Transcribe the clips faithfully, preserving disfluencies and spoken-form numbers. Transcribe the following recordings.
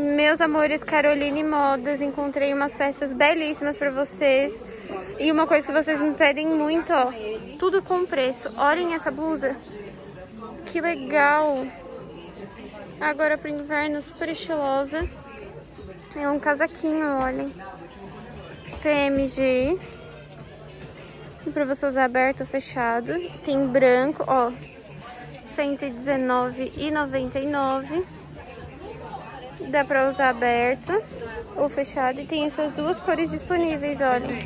Meus amores, Caroline Modas, encontrei umas peças belíssimas pra vocês. E uma coisa que vocês me pedem muito, ó, tudo com preço. Olhem essa blusa, que legal. Agora pro inverno, super estilosa. É um casaquinho, olhem. P M G. Pra você usar aberto ou fechado. Tem branco, ó, cento e dezenove reais e noventa e nove centavos. Dá pra usar aberto ou fechado. E tem essas duas cores disponíveis, olha.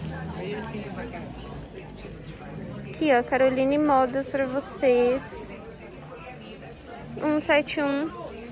Aqui, ó, Caroline Modas pra vocês. cento e setenta e um.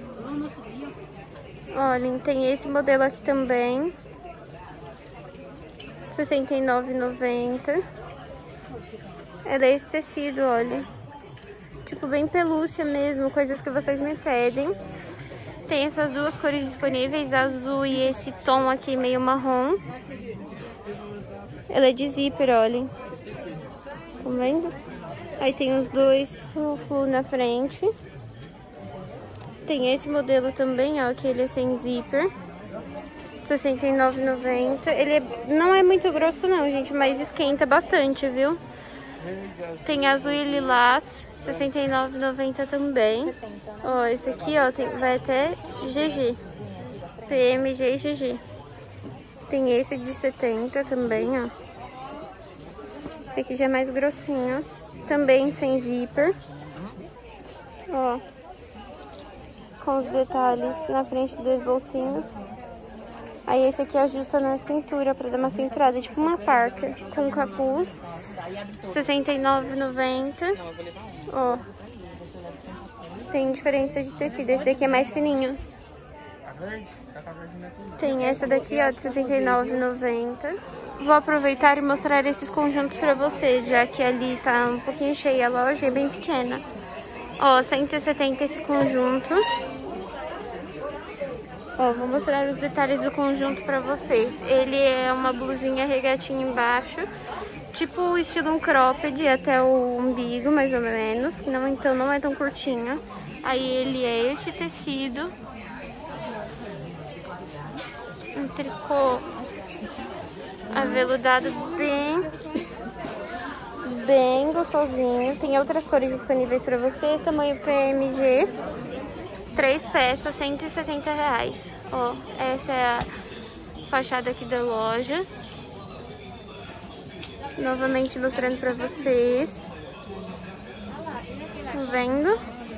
Olhem, tem esse modelo aqui também. sessenta e nove reais e noventa centavos. Ela é esse tecido, olha. Tipo, bem pelúcia mesmo, coisas que vocês me pedem. Tem essas duas cores disponíveis, azul e esse tom aqui meio marrom. Ela é de zíper, olhem. Estão vendo? Aí tem os dois flu-flu na frente. Tem esse modelo também, ó, que ele é sem zíper. sessenta e nove reais e noventa centavos. Ele é, não é muito grosso não, gente, mas esquenta bastante, viu? Tem azul e lilás. sessenta e nove reais e noventa centavos também. Ó, esse aqui, ó, tem, vai até G G. P M G e G G. Tem esse de setenta também, ó. Esse aqui já é mais grossinho. Também sem zíper. Ó. Com os detalhes na frente dos bolsinhos. Aí esse aqui ajusta na cintura pra dar uma cinturada, tipo uma parca. Com capuz. sessenta e nove reais e noventa centavos. Ó. Tem diferença de tecido. Esse daqui é mais fininho. Tem essa daqui, ó, de sessenta e nove reais e noventa centavos. Vou aproveitar e mostrar esses conjuntos pra vocês, já que ali tá um pouquinho cheia a loja, é bem pequena. Ó, cento e setenta esse conjunto. Ó, vou mostrar os detalhes do conjunto pra vocês. Ele é uma blusinha regatinha embaixo, tipo estilo um cropped até o umbigo, mais ou menos. Não, então não é tão curtinho. Aí ele é este tecido. Um tricô aveludado bem, bem gostosinho. Tem outras cores disponíveis pra você. Tamanho P M G. Três peças, cento e setenta reais. Ó, essa é a fachada aqui da loja. Novamente mostrando pra vocês. Tá vendo?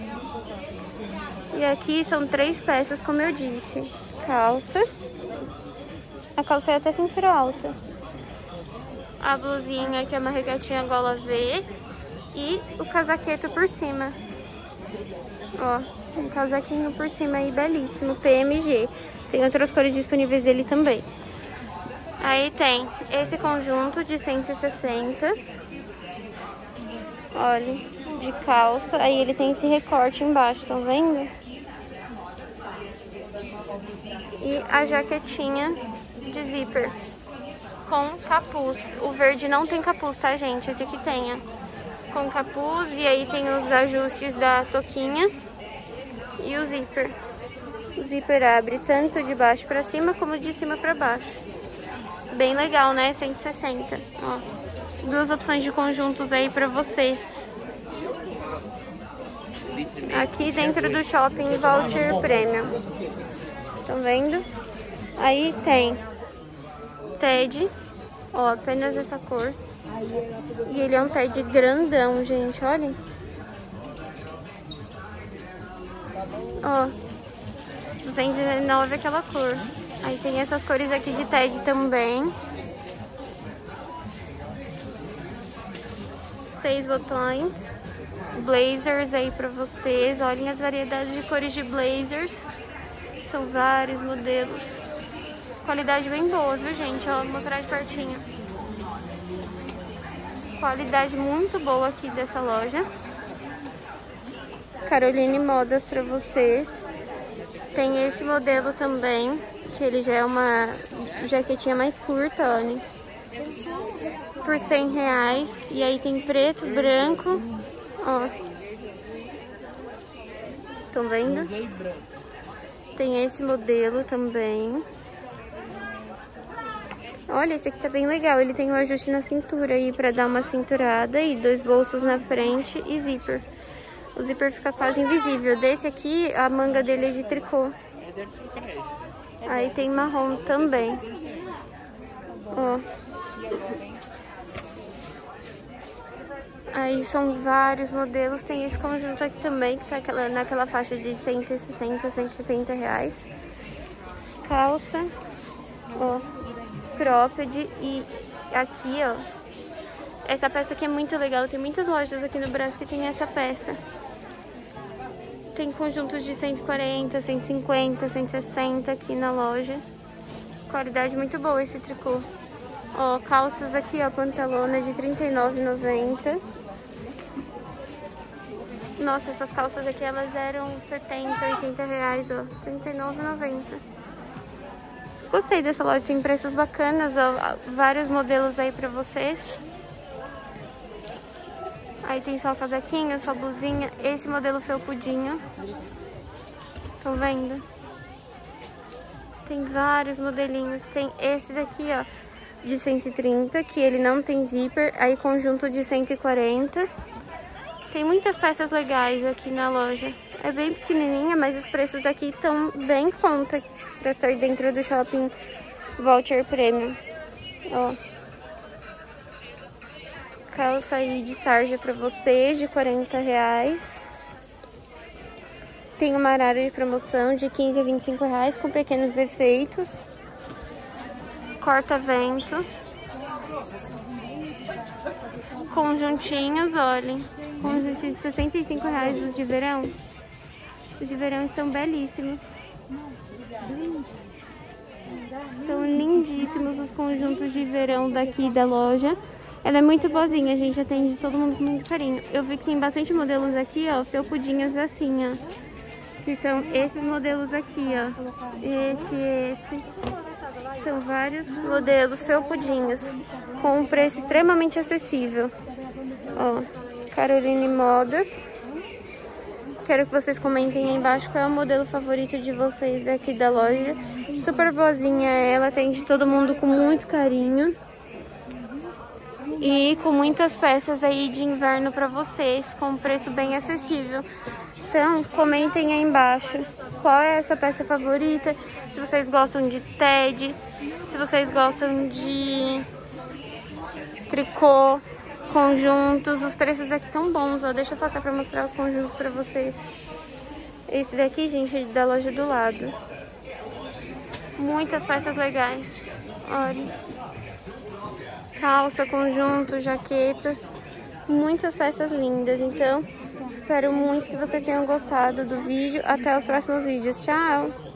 E aqui são três peças, como eu disse. Calça. A calça é até cintura alta. A blusinha, que é uma regatinha gola V. E o casaqueto por cima. Ó, um casaquinho por cima aí, belíssimo. P M G. Tem outras cores disponíveis dele também. Aí tem esse conjunto de cento e sessenta. Olha, de calça. Aí ele tem esse recorte embaixo, estão vendo? E a jaquetinha de zíper com capuz. O verde não tem capuz, tá, gente? Esse aqui tem, ó, com capuz. E aí tem os ajustes da toquinha e o zíper. O zíper abre tanto de baixo pra cima como de cima pra baixo. Bem legal, né? cento e sessenta. Ó, duas opções de conjuntos aí pra vocês. Aqui dentro do Shopping Voucher Premium. Estão vendo? Aí tem T E D. Ó, apenas essa cor. E ele é um T E D grandão, gente. Olhem. Ó, duzentos e dezenove aquela cor. Aí tem essas cores aqui de T E D também. Seis botões. Blazers aí pra vocês. Olhem as variedades de cores de blazers. São vários modelos. Qualidade bem boa, viu, gente? Ó, vou mostrar de pertinho. Qualidade muito boa aqui dessa loja. Caroline Modas pra vocês. Tem esse modelo também, que ele já é uma jaquetinha mais curta, olha. Por cem reais. E aí tem preto, branco. Ó. Estão vendo? Tem esse modelo também. Olha, esse aqui tá bem legal. Ele tem um ajuste na cintura aí pra dar uma cinturada e dois bolsos na frente e zíper. O zíper fica quase invisível. Desse aqui, a manga dele é de tricô. Aí tem marrom também. Ó. Aí são vários modelos. Tem esse conjunto aqui também, que tá aquela, naquela faixa de cento e sessenta, cento e setenta reais. Calça. Ó. Cropped. E aqui, ó. Essa peça aqui é muito legal. Tem muitas lojas aqui no Brasil que tem essa peça. Tem conjuntos de cento e quarenta, cento e cinquenta, cento e sessenta aqui na loja. Qualidade muito boa esse tricô. Ó, calças aqui, ó, pantalona de trinta e nove reais e noventa centavos. Nossa, essas calças aqui, elas eram setenta, oitenta reais, ó. trinta e nove reais e noventa centavos. Gostei dessa loja, tem preços bacanas, ó. Vários modelos aí pra vocês. Aí tem só casaquinho, só blusinha. Esse modelo felpudinho. Estão vendo? Tem vários modelinhos. Tem esse daqui, ó, de cento e trinta, que ele não tem zíper. Aí conjunto de cento e quarenta. Tem muitas peças legais aqui na loja. É bem pequenininha, mas os preços daqui estão bem em conta pra estar dentro do shopping Voucher Premium. Ó. Calça aí de sarja pra vocês, de quarenta reais. Tem uma arara de promoção de quinze a vinte e cinco reais, com pequenos defeitos. Corta-vento. Conjuntinhos, olhem. Conjuntinhos de sessenta e cinco reais os de verão. Os de verão estão belíssimos. São lindíssimos os conjuntos de verão daqui da loja. Ela é muito boazinha, a gente atende todo mundo com muito carinho. Eu vi que tem bastante modelos aqui, ó, felpudinhos assim, ó. Que são esses modelos aqui, ó. Esse, esse. São vários modelos felpudinhos, com um preço extremamente acessível. Ó, Caroline Modas. Quero que vocês comentem aí embaixo qual é o modelo favorito de vocês daqui da loja. Super boazinha ela, atende todo mundo com muito carinho. E com muitas peças aí de inverno pra vocês, com um preço bem acessível. Então, comentem aí embaixo qual é a sua peça favorita, se vocês gostam de Ted, se vocês gostam de tricô, conjuntos. Os preços aqui estão bons, ó. Deixa eu focar pra mostrar os conjuntos pra vocês. Esse daqui, gente, é da loja do lado. Muitas peças legais. Olha. Calça, conjunto, jaquetas, muitas peças lindas. Então, espero muito que vocês tenham gostado do vídeo. Até os próximos vídeos. Tchau!